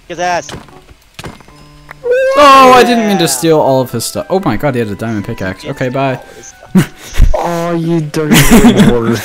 his ass. Oh, I didn't mean to steal all of his stuff. Oh my god, he had a diamond pickaxe. Okay, bye. Oh, you dirty little whore.